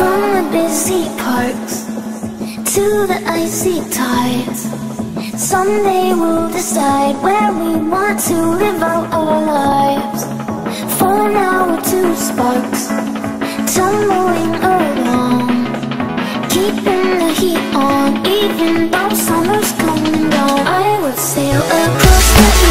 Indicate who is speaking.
Speaker 1: From the busy parks to the icy tides, someday we'll decide where we want to live out our lives. For now we're two sparks tumbling along, keeping the heat on even though summer's coming down. I would sail across the